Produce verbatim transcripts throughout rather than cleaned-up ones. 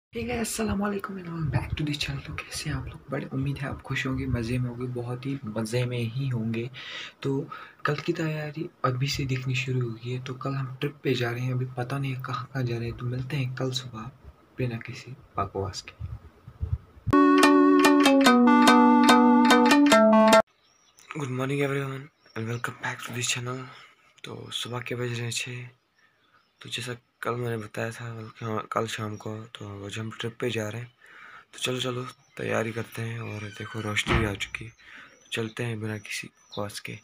ठीक है, अस्सलाम वालेकुम and welcome back to this channel. तो कैसे हैं आप लोग? बड़े उम्मीद है आप खुश होंगे, मज़े में होंगे, बहुत ही मज़े में ही होंगे। तो कल की तैयारी अभी से दिखनी शुरू हो गई है। तो कल हम ट्रिप पे जा रहे हैं, अभी पता नहीं है कहाँ कहाँ जा रहे हैं। तो मिलते हैं कल सुबह बिना किसी बकवास के। Good morning everyone and welcome back to this channel. तो सुबह के बज रहे हैं छः। तो जैसा कल मैंने बताया था बल्कि कल शाम को, तो आज हम ट्रिप पे जा रहे हैं। तो चलो चलो तैयारी करते हैं। और देखो रोशनी भी आ चुकी है, तो चलते हैं बिना किसी बकवास के।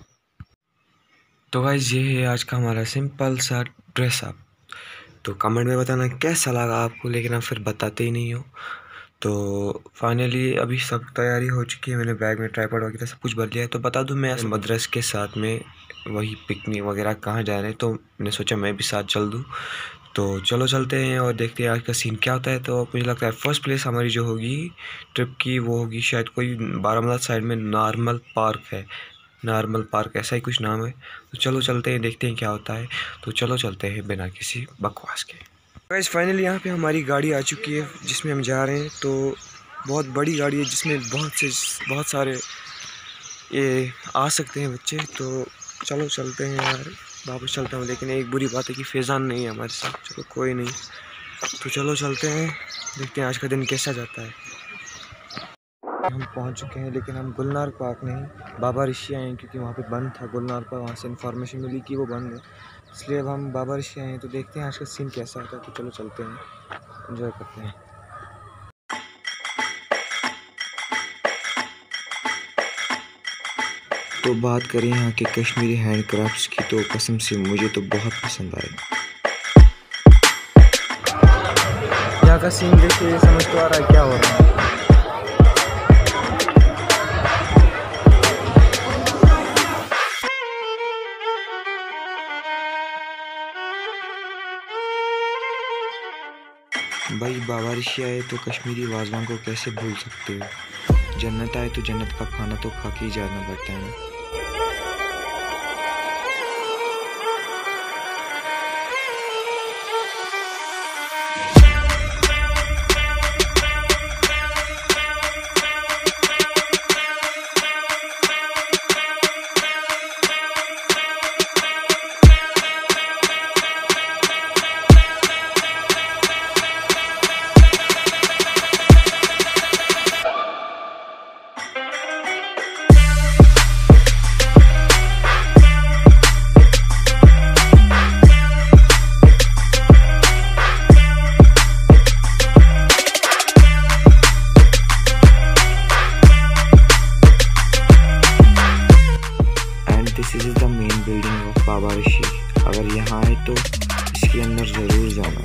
तो गाइस ये है आज का हमारा सिंपल सा ड्रेस अप। तो कमेंट में बताना कैसा लगा आपको, लेकिन आप फिर बताते ही नहीं हो। तो फाइनली अभी सब तैयारी हो चुकी है, मैंने बैग में ट्राइपॉड वगैरह सब कुछ भर लिया है। तो बता दूं, मैं मद्रास के साथ में वही पिकनिक वगैरह कहाँ जा रहे हैं, तो मैंने सोचा मैं भी साथ चल दूं। तो चलो चलते हैं और देखते हैं आज का सीन क्या होता है। तो मुझे लगता है फर्स्ट प्लेस हमारी जो होगी ट्रिप की वो होगी शायद कोई बारामूला साइड में नार्मल पार्क है, नार्मल पार्क ऐसा ही कुछ नाम है। तो चलो चलते हैं, देखते हैं क्या होता है। तो चलो चलते हैं बिना किसी बकवास के। गाइस फाइनली यहाँ पे हमारी गाड़ी आ चुकी है जिसमें हम जा रहे हैं। तो बहुत बड़ी गाड़ी है जिसमें बहुत से बहुत सारे ये आ सकते हैं बच्चे। तो चलो चलते हैं यार, वापस चलता हूँ। लेकिन एक बुरी बात है कि फैज़ान नहीं है हमारे साथ। चलो कोई नहीं, तो चलो चलते हैं, देखते हैं आज का दिन कैसा जाता है। हम पहुँच चुके हैं, लेकिन हम गुलनार पार्क नहीं बाबा ऋषि आए हैं, क्योंकि वहाँ पे बंद था गुलनार पार्क। वहाँ से इन्फॉर्मेशन मिली कि वो बंद है, इसलिए अब हम बाबा ऋषि आए हैं। तो देखते हैं आज का सीन कैसा होता है। तो चलो चलते हैं, एंजॉय करते हैं। तो बात करें यहाँ के कश्मीरी हैंडक्राफ्ट्स की, तो कसम से मुझे तो बहुत पसंद आए। यहाँ का सीन देखिए, समझ तो आ रहा है क्या हो रहा है। भाई बाबा ऋषि आए तो कश्मीरी वाजवान को कैसे भूल सकते हो। जन्नत आए तो जन्नत का खाना तो खा के ही जाना पड़ता है ना। This is the main building of Baba Rishi. अगर यहाँ आए तो इसके अंदर ज़रूर जाना।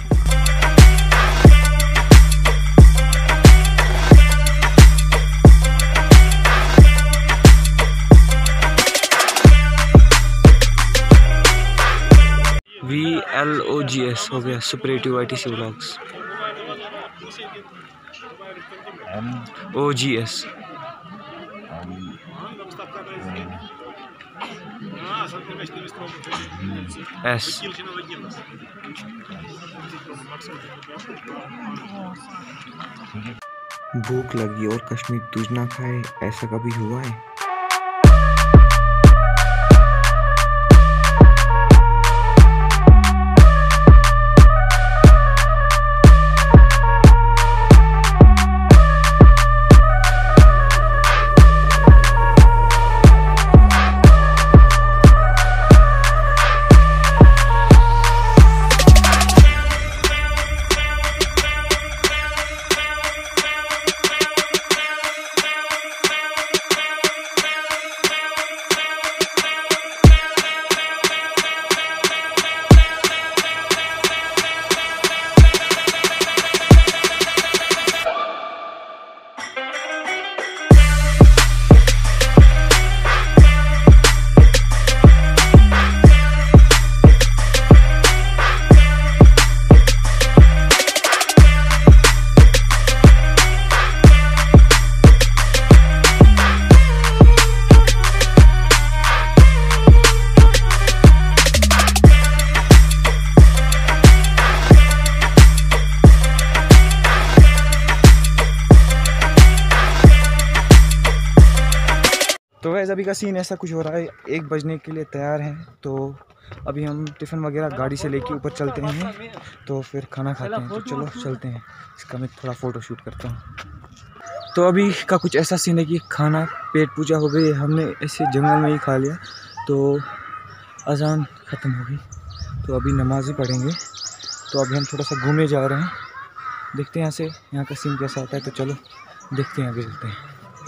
V L O G S हो गया, superative I T C vlogs. O G S S. भूख लगी और कश्मीर तुझ ना खाए, ऐसा कभी हुआ है? तो वैसे अभी का सीन ऐसा कुछ हो रहा है, एक बजने के लिए तैयार हैं। तो अभी हम टिफ़िन वगैरह गाड़ी से लेके ऊपर चलते हैं, तो फिर खाना खाते हैं। तो चलो चलते हैं, इसका मैं थोड़ा फ़ोटो शूट करता हूँ। तो अभी का कुछ ऐसा सीन है कि खाना पेट पूजा हो गई, हमने ऐसे जंगल में ही खा लिया, तो अज़ान ख़त्म हो गई, तो अभी नमाज़ ही पढ़ेंगे। तो अभी हम थोड़ा सा घूमने जा रहे हैं, देखते हैं यहाँ से यहाँ का सीन कैसा होता है। तो चलो देखते हैं, आगे चलते हैं।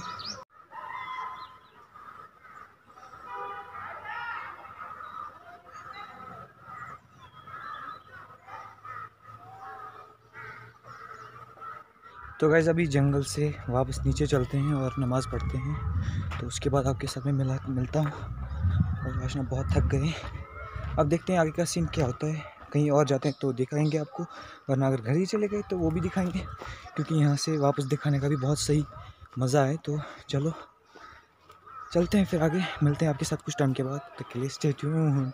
तो गाइस अभी जंगल से वापस नीचे चलते हैं और नमाज़ पढ़ते हैं, तो उसके बाद आपके साथ में मिला मिलता हूँ। और आज ना बहुत थक गए, अब देखते हैं आगे का सीन क्या होता है। कहीं और जाते हैं तो दिखाएंगे आपको, वरना अगर घर ही चले गए तो वो भी दिखाएंगे, क्योंकि यहाँ से वापस दिखाने का भी बहुत सही मज़ा है। तो चलो चलते हैं, फिर आगे मिलते हैं आपके साथ कुछ टाइम के बाद। तब के लिए स्टे ट्यून्ड।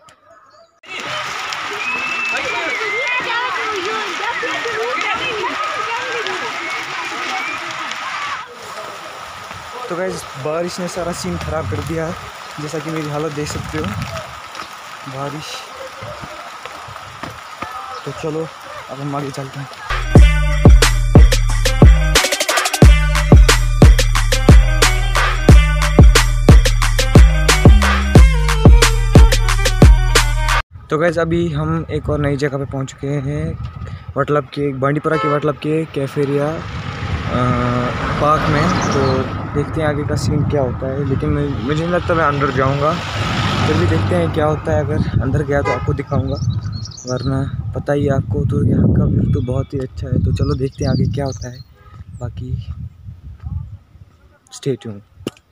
तो गाइस बारिश ने सारा सीन ख़राब कर दिया है, जैसा कि मेरी हालत देख सकते हो, बारिश। तो चलो अब हम आगे चलते हैं। तो गाइस अभी हम एक और नई जगह पे पहुंच चुके हैं, वटलब के बांडीपुरा के वटलब के कैफेरिया पार्क में। तो देखते हैं आगे का सीन क्या होता है, लेकिन मुझे नहीं लगता मैं अंदर जाऊंगा, फिर भी देखते हैं क्या होता है। अगर अंदर गया तो आपको दिखाऊंगा, वरना पता ही आपको, तो यहाँ का व्यू तो बहुत ही अच्छा है। तो चलो देखते हैं आगे क्या होता है, बाकी स्टे ट्यून्ड।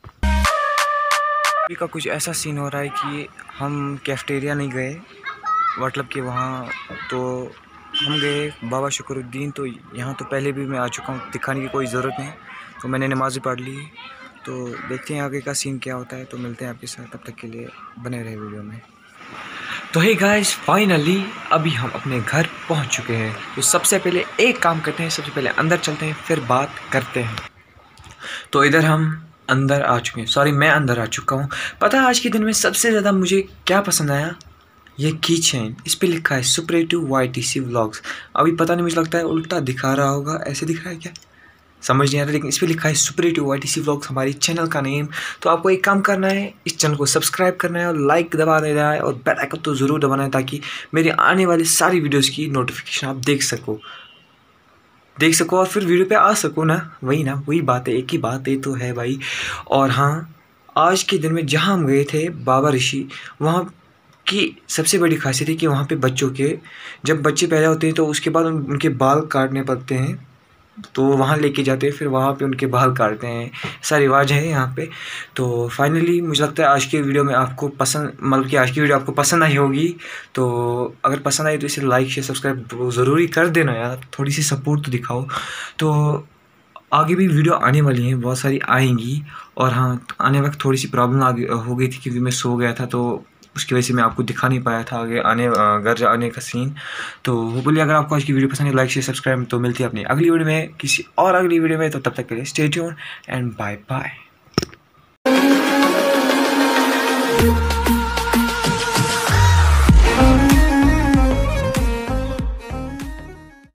अभी का कुछ ऐसा सीन हो रहा है कि हम कैफेटेरिया नहीं गए वटलब के वहाँ, तो हम गए बाबा शुक्रुद्दीन। तो यहाँ तो पहले भी मैं आ चुका हूँ, दिखाने की कोई ज़रूरत नहीं, तो मैंने नमाज़ पढ़ ली। तो देखते हैं आगे का सीन क्या होता है, तो मिलते हैं आपके साथ, तब तक के लिए बने रहे वीडियो में। तो हे गाइस, फाइनली अभी हम अपने घर पहुंच चुके हैं। तो सबसे पहले एक काम करते हैं, सबसे पहले अंदर चलते हैं, फिर बात करते हैं। तो इधर हम अंदर आ चुके हैं, सॉरी मैं अंदर आ चुका हूँ। पता है आज के दिन में सबसे ज़्यादा मुझे क्या पसंद आया? ये की चेन, इस पे लिखा है superative Y T C vlogs. अभी पता नहीं, मुझे लगता है उल्टा दिखा रहा होगा, ऐसे दिख रहा है क्या समझ नहीं आ रहा, लेकिन इस पे लिखा है superative Y T C vlogs, हमारी चैनल का नेम। तो आपको एक काम करना है, इस चैनल को सब्सक्राइब करना है और लाइक दबा देना है, और बेल आइकन तो ज़रूर दबाना है, ताकि मेरी आने वाली सारी वीडियोज़ की नोटिफिकेशन आप देख सको देख सको और फिर वीडियो पे आ सको ना। वही ना, वही बात है, एक ही बात है तो है भाई। और हाँ, आज के दिन में जहाँ हम गए थे बाबा ऋषि, वहाँ की सबसे बड़ी खासियत है कि वहाँ पे बच्चों के, जब बच्चे पैदा होते हैं तो उसके बाद उनके बाल काटने पड़ते हैं, तो वहाँ लेके जाते हैं, फिर वहाँ पे उनके बाल काटते हैं, ऐसा रिवाज है यहाँ पे। तो फाइनली मुझे लगता है आज की वीडियो में आपको पसंद, मतलब कि आज की वीडियो आपको पसंद आई होगी। तो अगर पसंद आई तो इसे लाइक शेयर सब्सक्राइब ज़रूरी कर देना यार, थोड़ी सी सपोर्ट तो दिखाओ। तो आगे भी वीडियो आने वाली हैं, बहुत सारी आएंगी। और हाँ, आने वक्त थोड़ी सी प्रॉब्लम आ हो गई थी, क्योंकि मैं सो गया था, तो उसकी वजह से मैं आपको दिखा नहीं पाया था आगे आने घर आने का सीन। तो होपफुली अगर आपको आज की वीडियो पसंद है, लाइक शेयर सब्सक्राइब। तो मिलती है अपनी अगली वीडियो में, किसी और अगली वीडियो में। तो तब तक के लिए stay tuned and bye bye.